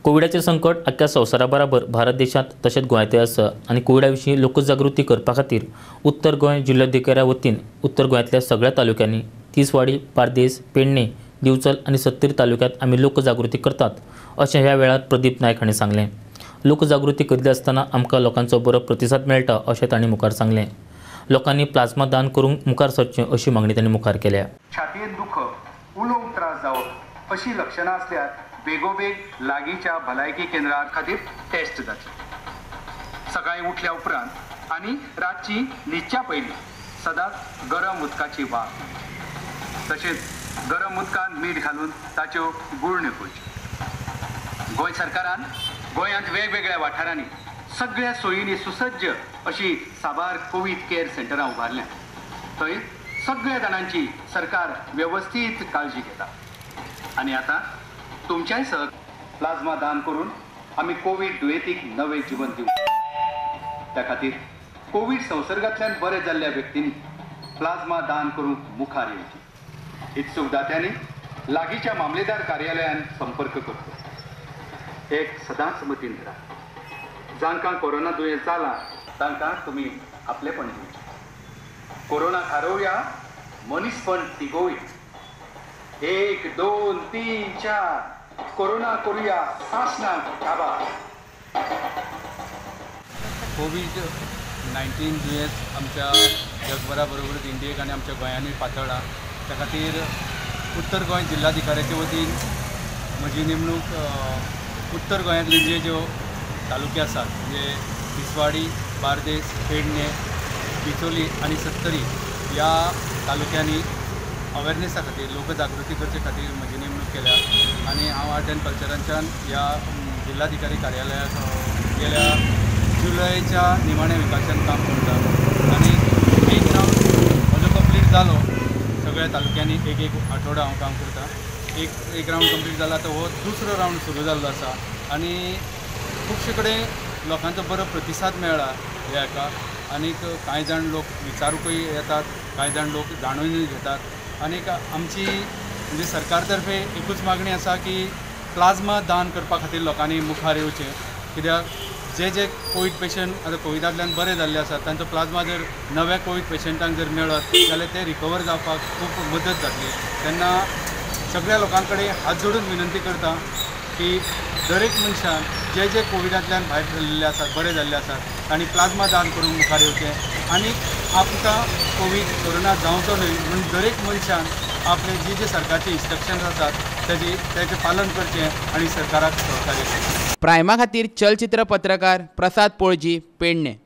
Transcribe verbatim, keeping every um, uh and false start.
कोविडाचे संकट अख्ख्या संवसारा बराबर भारत देशात तसेच गोंयांतय आसा आनी कोविडा विशीं लोकजागृती करपा खातीर उत्तर गोंय जिल्लोधिकाऱ्या वतीन उत्तर गोंयांतल्या सगळ्या तालुक्यांनी तिसवाडी, पार्देस, पेडणे, दिवचल आनी सत्तरी तालुक्यांत आमी लोकजागृती करतात अशें ह्या वेळार प्रदीप नायक हांणी सांगलें। लोकजागृती करीत आसतना आमकां लोकांचो बरो प्रतिसाद मेळटा अशें तांणी मुखार सांगलें। लोकांनी प्लाझ्मा दान करूंक मुखार सरचें अशी मागणी तांणी मुखार केल्या। छातयेंत दुखप, उलोवंक त्रास जावप अशी लक्षणां आसल्यार बेगोबेग लागींच्या भलायकी केंद्रा खातीर टेस्ट जातले। सकाळीं उठल्या उपरांत आनी रातची न्हिदच्या पयलीं सदांच गरम उदकाची वाफ तशेंच गरम उदकांत मीठ घालून ताच्यो गुळण्यो करच्यो। गोंय सरकारान गोंयांत वेगवेगळ्या वाठारांनी सगळ्या सोयींनी सुसज्ज अशी साबार कोविड केअर सेंटरां उबारल्यात। थंय सगळ्या जाणांची सरकार वेवस्थीत काळजी घेता आनी आतां तुमच्याय सग प्लाझ्मा दान करून आमी कोविड दुयेंतीक नवें जीवन दिवंक। त्या खातीर कोविड संसर्गांतल्यान बरे जाल्ल्या व्यक्तींनी प्लाझ्मा दान करूंक मुखार येवचें। इत्सूक दात्यांनी लागींच्या मामलेदार कार्यालयान संपर्क करचो। एक सदांच मतीन धरात, जांकां कोरोना दुयेंस जाला तांकां तुमी आपलेपण दिवचें। कोरोनाक हारोवया, मनीसपण तिगोवया। एक दोन तीन चार कोरोना करूया शासनाक काबा। कोविड नायन्टीन दुयेंस आमच्या जगभरा बरोबरच इंडियेक आनी आमच्या गोंयांनी पातळ्ळा। त्या खातीर उत्तर गोंय जिल्हाधिकाऱ्याचे वतीन म्हजी नेमणूक उत्तर गोंयांतले जे ज्यो तालुके आसात म्हणजे तिसवाडी, बार्देस, पेडणे, बिचोली आनी सत्तरी ह्या तालुक्यांनी अवेरनेसा खातीर लोकजागृती करचे खातीर म्हजी नेमणूक केल्या आनी हांव आर्ट एंड कल्चरांच्यान ह्या जिल्हाधिकारी कार्यालयात गेल्या जुलयाच्या निमाण्या विकासान काम करता आनी एक रावंड म्हजो कंप्लीट जालो। सगळ्या तालुक्यांनी एक एक आठवडो हांव काम करता। एक एक रावंड कंप्लीट जाला तर हो दुसरो रावंड सुरू जाल्लो आसा आनी खुबशे कडेन लोकांचो बरो प्रतिसाद मेळ्ळा ह्या हाका। आनीक कांय जाण लोक विचारूकय येतात, कांय जाण लोक जाणूनय घेतात। आनीक आमची म्हणजे सरकार तर्फे एकूच मागणी आसा की प्लाझ्मा दान करपा खातीर लोकांनी मुखार येवचें, कित्याक जे जे कोविड पेशंट आतां कोविडांतल्यान बरे जाल्ले आसात तांचो प्लाझ्मा जर नव्या कोविड पेशंटांक जर मेळत जाल्यार ते रिकवर जावपाक खूब मदत जातली। तेन्ना सगळ्या लोकां कडेन हात जोडून विनंती करता की दरेक मनशान जे जे कोविडांतल्यान भायर सरलेले आसात, बरे जाल्ले आसात तांणी प्लाझ्मा दान करून मुखार येवचें आनी आमकां कोविड कोरोना जावचो न्हय म्हणून दरेक मनशान आपले जे जे सरकारचे इन्स्ट्रक्शन्स आसात तेजे तेजें पालन करचें आनी सरकाराक सहकार्य करचें। प्रायमा खातीर चलचित्र पत्रकार प्रसाद पोळजी, पेडणे।